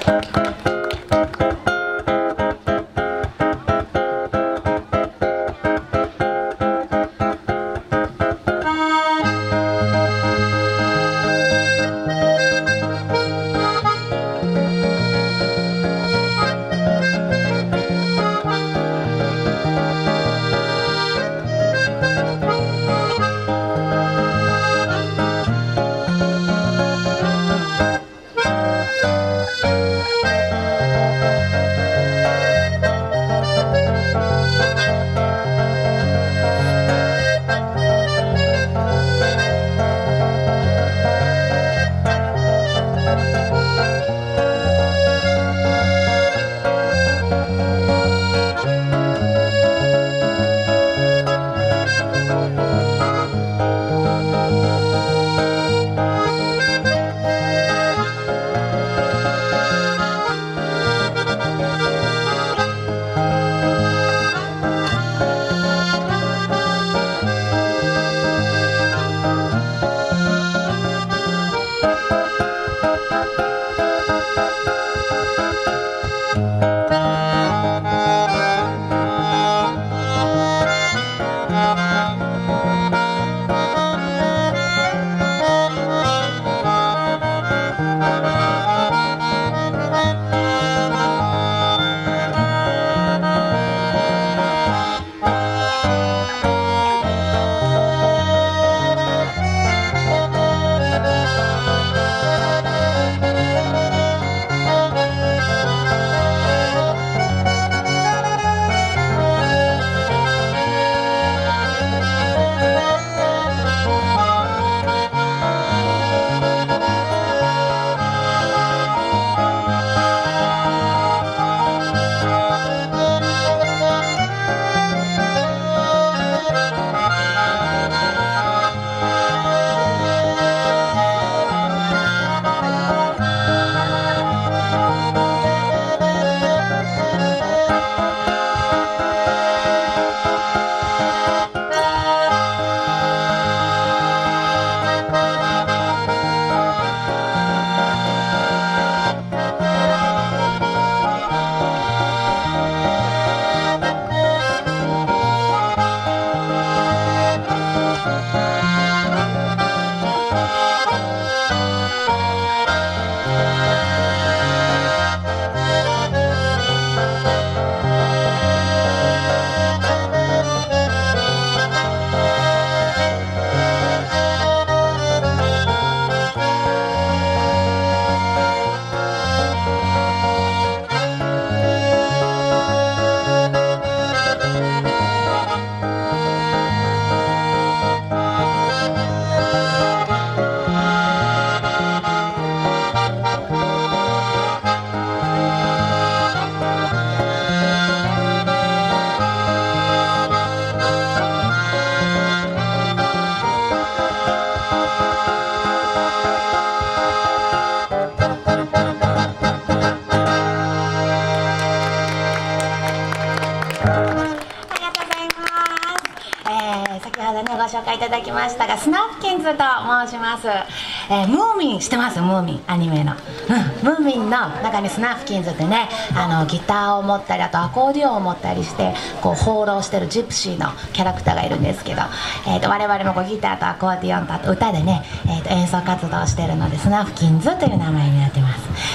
紹介いただきましたが、スナフキンズと申します。ムーミン知ってます？ムーミンアニメの、ムーミンの中にスナフキンズってね、ギターを持ったり、あとアコーディオンを持ったりしてこう放浪してるジプシーのキャラクターがいるんですけど、我々もこうギターとアコーディオンとあと歌でね、演奏活動をしているのでスナフキンズという名前になってます。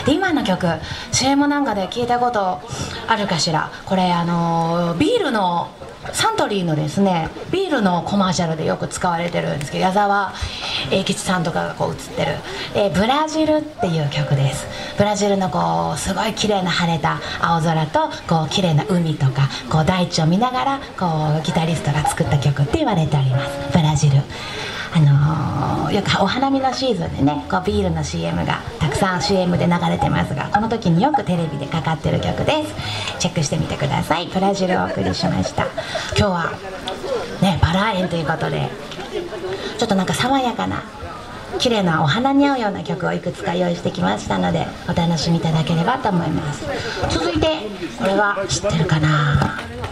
で、今の曲 CM なんかで聞いたことあるかしら。これビールのサントリーのですね、ビールのコマーシャルでよく使われてるんですけど、矢沢永吉さんとかがこう映ってる、ブラジルっていう曲です。ブラジルのこうすごい綺麗な晴れた青空とこう綺麗な海とかこう大地を見ながらこうギタリストが作った曲って言われております。ブラジル、よくお花見のシーズンでね、こうビールの CM がたくさん CM で流れてますが、この時によくテレビでかかってる曲です。チェックしてみてください。ブラジルをお送りしました。今日はね、バラ園ということでちょっとなんか爽やかな綺麗なお花に合うような曲をいくつか用意してきましたので、お楽しみいただければと思います。続いてこれは知ってるかな。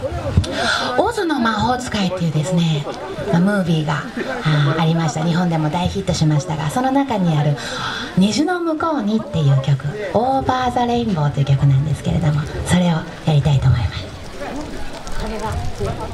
オズの魔法使いっていうですねムービーがありました。日本でも大ヒットしましたが、その中にある「虹の向こうに」っていう曲、「オーバー・ザ・レインボー」という曲なんですけれども、それをやりたいと思います。これは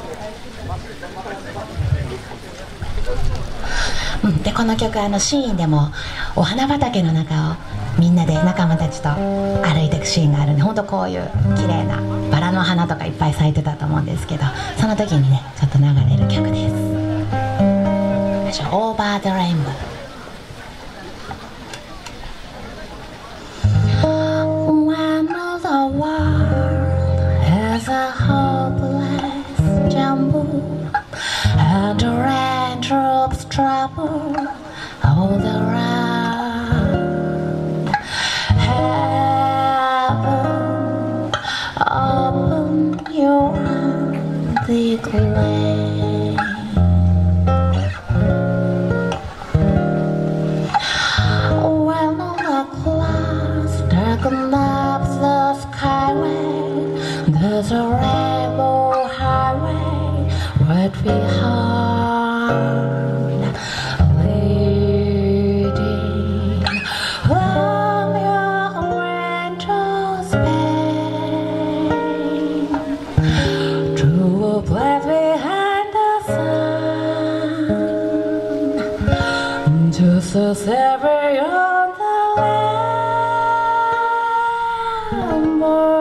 でこの曲シーンでもお花畑の中をみんなで仲間たちと歩いていくシーンがあるんで、本当こういう綺麗なバラの花とかいっぱい咲いてたと思うんですけど、その時にねちょっと流れる曲です。オーバー・ザ・レインボー。When the world is a hopeless jumble and the raindrops trouble all around, heaven, open your arms, declare. When all the clouds darken up the skyway, there's a rainbow highway right behind, leading from your angel's pain to a place behind the sun, just a savior on the rainbow.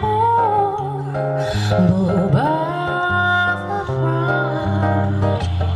Over the fire.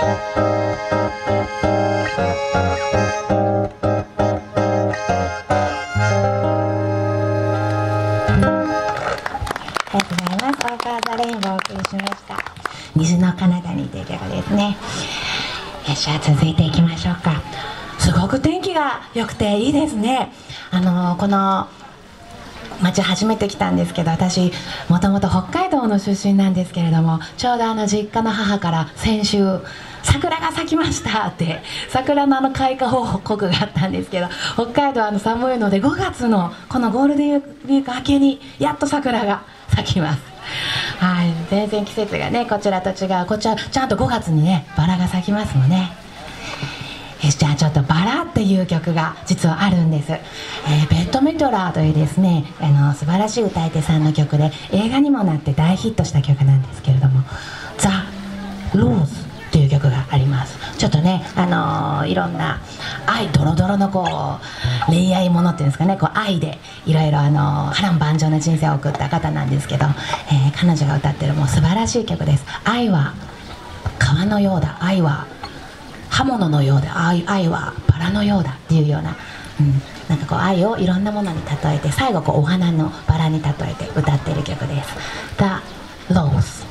オーバーザレインボーをお送りしました。虹の彼方にという曲ですね。じゃあ続いていきましょうか。すごく天気が良くていいですね。この町初めて来たんですけど、私もともと北海道の出身なんですけれども、ちょうど実家の母から先週桜が咲きましたって桜の開花報告があったんですけど、北海道寒いので5月のこのゴールデンウィーク明けにやっと桜が咲きます。はい、全然季節がねこちらと違う。こちらちゃんと5月にねバラが咲きますもんね。じゃあちょっと「バラ」っていう曲が実はあるんです。ベッド・メトラーというですね素晴らしい歌い手さんの曲で映画にもなって大ヒットした曲なんですけれども「ザ・ローズ」という曲があります。ちょっとねいろんなドロドロの恋愛ものっていうんですかね、愛でいろいろ波乱万丈な人生を送った方なんですけど、彼女が歌ってるもう素晴らしい曲です。愛は川のようだ、愛は刃物のようで、愛はバラのようだっていうような、なんか愛をいろんなものに例えて、最後お花のバラに例えて歌っている曲です。 The Rose。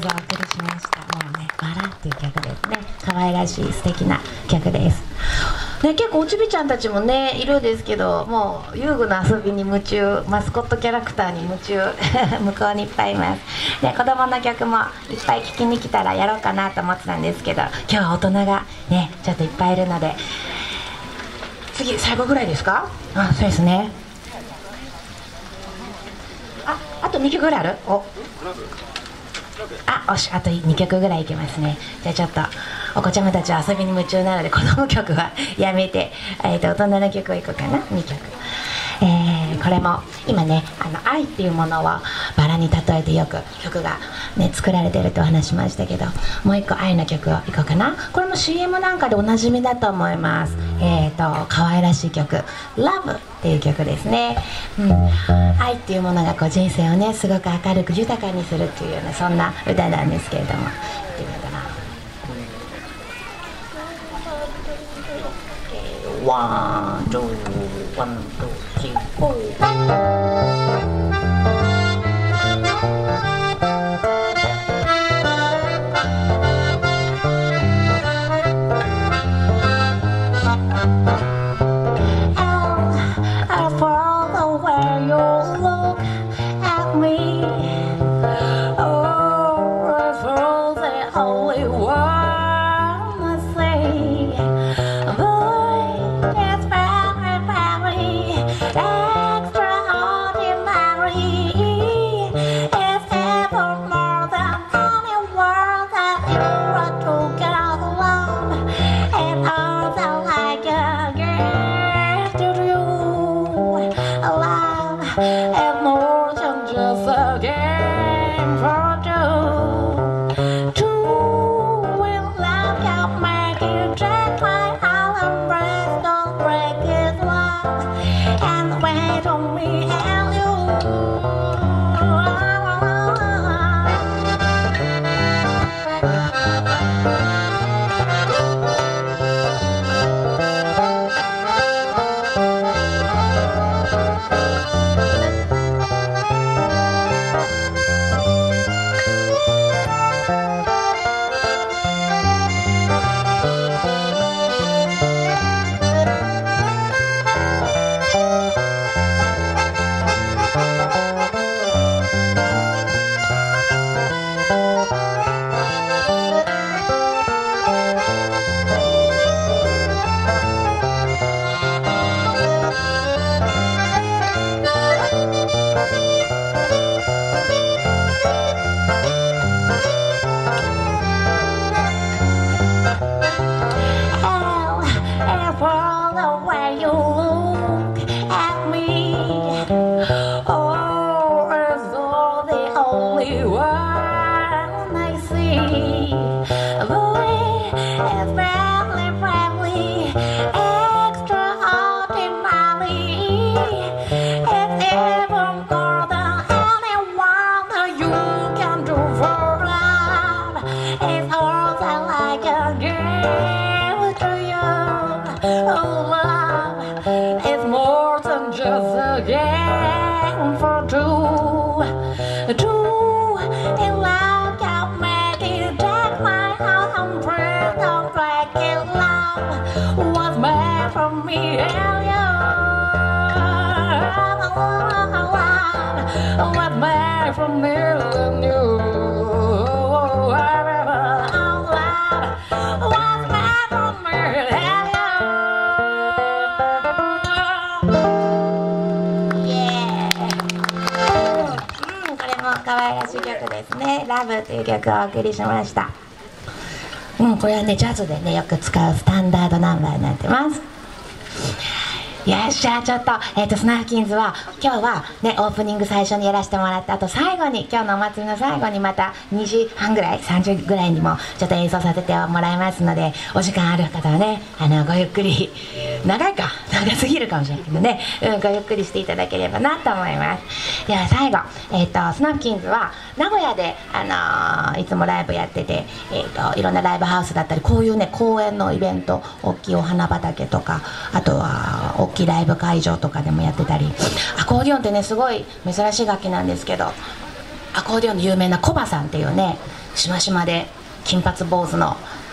可愛らしい素敵な曲です。 ね、結構おちびちゃんたちもねいるんですけど、もう遊具の遊びに夢中、マスコットキャラクターに夢中向こうにいっぱいいます。で、子供の曲もいっぱい聴きに来たらやろうかなと思ってたんですけど、今日は大人がねちょっといっぱいいるので、次最後ぐらいですか？あ、そうですね。あと2曲ぐらいある？よし、あと2曲ぐらいいけますね。じゃあちょっとお子ちゃまたちは遊びに夢中なので子供曲はやめて、大人の曲をいこうかな。2曲、これも今ね愛っていうものをバラに例えてよく曲が、ね、作られてるとお話しましたけど、もう1個愛の曲をいこうかな。これも CM なんかでおなじみだと思います。可愛らしい曲「Love」っていう曲ですね。愛っていうものがこう人生をねすごく明るく豊かにするっていうようなそんな歌なんですけれども、やってみようかな。ワン、ツー、ワン、ツー、スリー、フォー。ラブという曲をお送りしました。これはねジャズでねよく使うスタンダードナンバーになってます。よっしゃ、ちょっと、スナフキンズは今日はねオープニング最初にやらせてもらったあと最後に今日のお祭りの最後にまた2時半ぐらい3時ぐらいにもちょっと演奏させてもらいますので、お時間ある方はねごゆっくり、長すぎるかもしれないけどね、ごゆっくりしていただければなと思います。では最後、スナフキンズは名古屋で、いつもライブやってて、いろんなライブハウスだったりこういうね公園のイベント、大きいお花畑とか、あとは大きいライブ会場とかでもやってたり、アコーディオンってねすごい珍しい楽器なんですけど、アコーディオンの有名なコバさんっていうねしましまで金髪坊主の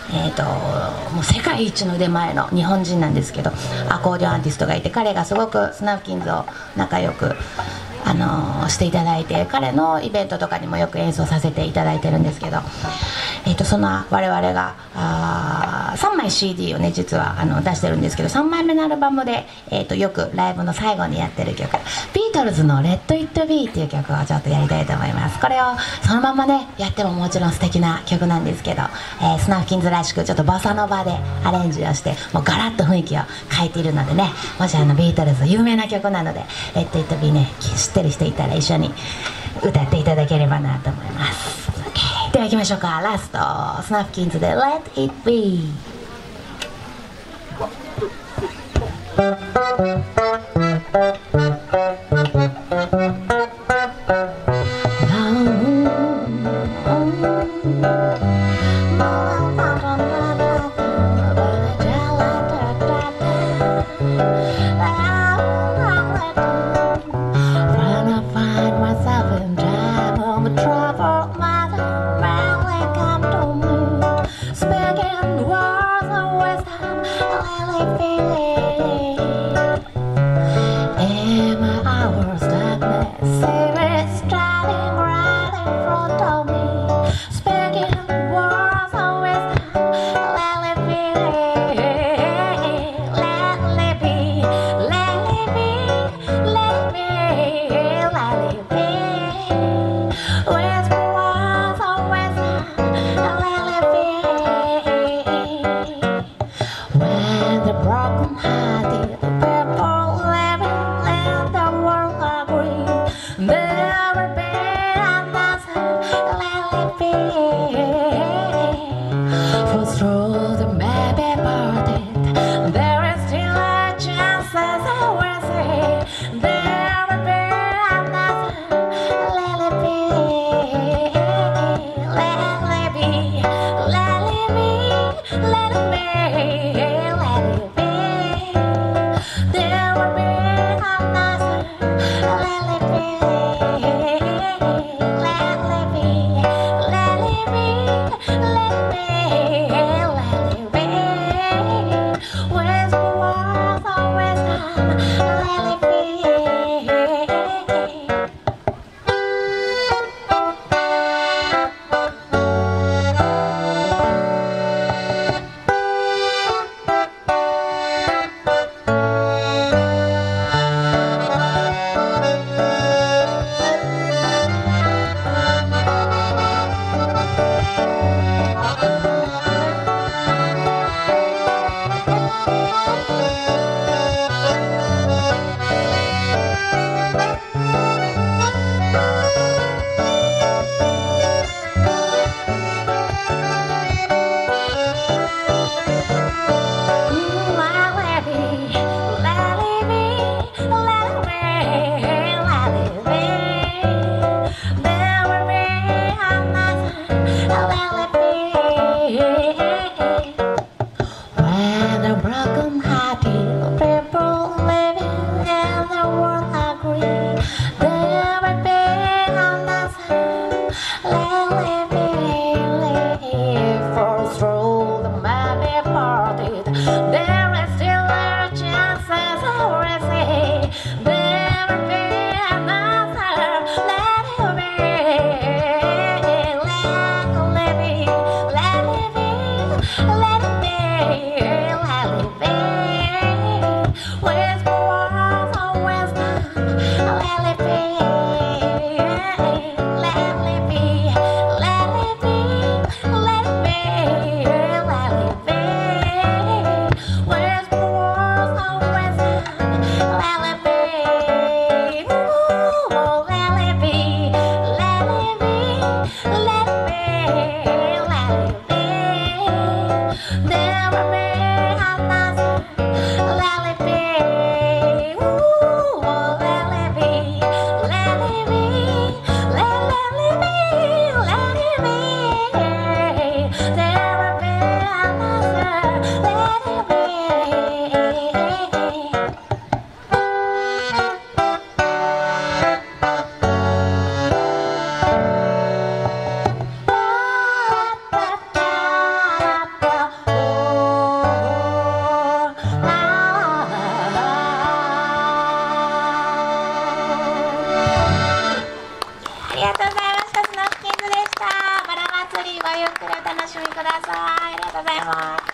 もう世界一の腕前の日本人なんですけど、アコーディオンアーティストがいて、彼がすごくスナフキンズを仲良くしていただいて、彼のイベントとかにもよく演奏させていただいてるんですけど、その我々が3枚 CD をね実は出してるんですけど、3枚目のアルバムで、よくライブの最後にやってる曲、ビートルズの「レッド・イット・ビー」っていう曲をちょっとやりたいと思います。これをそのままねやってももちろん素敵な曲なんですけど、スナフキンズらしくちょっとボサノバでアレンジをして、もうガラッと雰囲気を変えているのでね、もしビートルズ有名な曲なので「レッド・イット・ビー」ね知ってる人いたら一緒に歌っていただければなと思います。では行きましょうか。ラストスナフキンズで「Let It Be」。 ゆっくりお楽しみください。ありがとうございます。